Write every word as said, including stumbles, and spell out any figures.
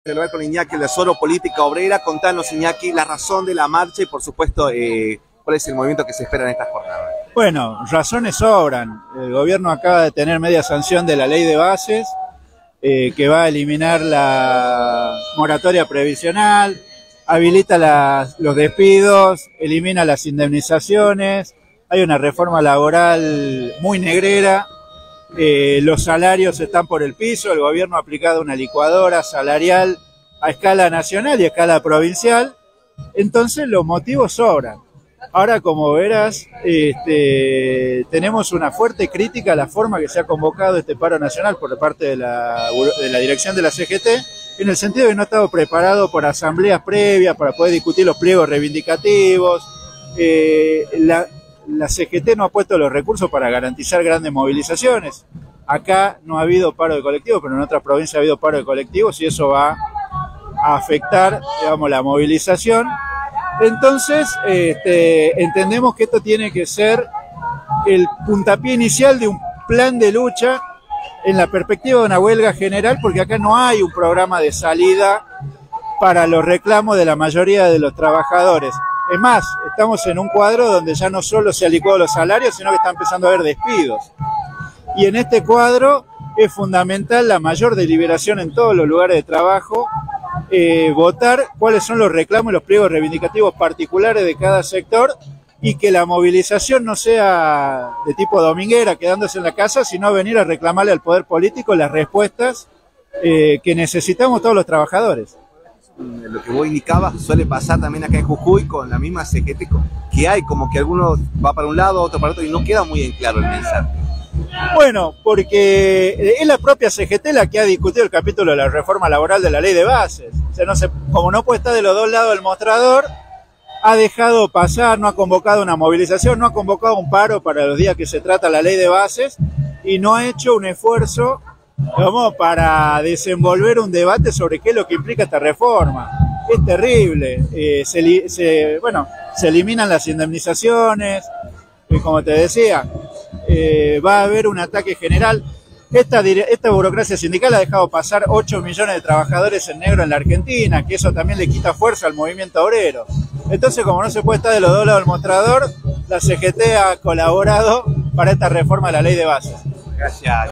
Celebrar con Iñaki el Tesoro Política Obrera. Contanos, Iñaki, la razón de la marcha y, por supuesto, eh, cuál es el movimiento que se espera en estas jornadas. Bueno, razones sobran. El gobierno acaba de tener media sanción de la ley de bases, eh, que va a eliminar la moratoria previsional, habilita las, los despidos, elimina las indemnizaciones, hay una reforma laboral muy negrera. Eh, los salarios están por el piso, el gobierno ha aplicado una licuadora salarial a escala nacional y a escala provincial, entonces los motivos sobran. Ahora, como verás, este, tenemos una fuerte crítica a la forma que se ha convocado este paro nacional por parte de la, de la dirección de la C G T, en el sentido de que no ha estado preparado por asambleas previas para poder discutir los pliegos reivindicativos. Eh, la, La C G T no ha puesto los recursos para garantizar grandes movilizaciones. Acá no ha habido paro de colectivos, pero en otras provincias ha habido paro de colectivos y eso va a afectar, digamos, la movilización. Entonces, este, entendemos que esto tiene que ser el puntapié inicial de un plan de lucha en la perspectiva de una huelga general, porque acá no hay un programa de salida para los reclamos de la mayoría de los trabajadores. Es más, estamos en un cuadro donde ya no solo se han licuado los salarios, sino que está empezando a haber despidos. Y en este cuadro es fundamental la mayor deliberación en todos los lugares de trabajo, eh, votar cuáles son los reclamos y los pliegos reivindicativos particulares de cada sector, y que la movilización no sea de tipo dominguera, quedándose en la casa, sino venir a reclamarle al poder político las respuestas eh, que necesitamos todos los trabajadores. Lo que vos indicabas suele pasar también acá en Jujuy con la misma C G T, que hay como que alguno va para un lado, otro para otro, y no queda muy en claro el mensaje. Bueno, porque es la propia C G T la que ha discutido el capítulo de la reforma laboral de la ley de bases. O sea, no se, como no puede estar de los dos lados del mostrador, ha dejado pasar, no ha convocado una movilización, no ha convocado un paro para los días que se trata la ley de bases, y no ha hecho un esfuerzo como para desenvolver un debate sobre qué es lo que implica esta reforma. Es terrible. Eh, se, se, bueno, se eliminan las indemnizaciones, y como te decía, eh, va a haber un ataque general. Esta, esta burocracia sindical ha dejado pasar ocho millones de trabajadores en negro en la Argentina, que eso también le quita fuerza al movimiento obrero. Entonces, como no se puede estar de los dos lados del mostrador, la C G T ha colaborado para esta reforma de la ley de bases. Gracias.